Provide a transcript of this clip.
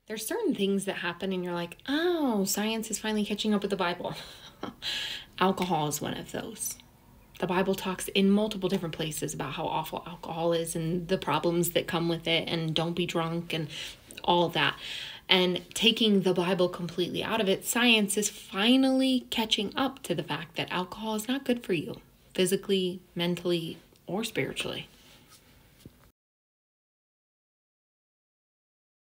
There's certain things that happen and you're like, oh, science is finally catching up with the Bible. Alcohol is one of those. The Bible talks in multiple different places about how awful alcohol is and the problems that come with it, and don't be drunk and all of that. And taking the Bible completely out of it, science is finally catching up to the fact that alcohol is not good for you, physically, mentally, or spiritually.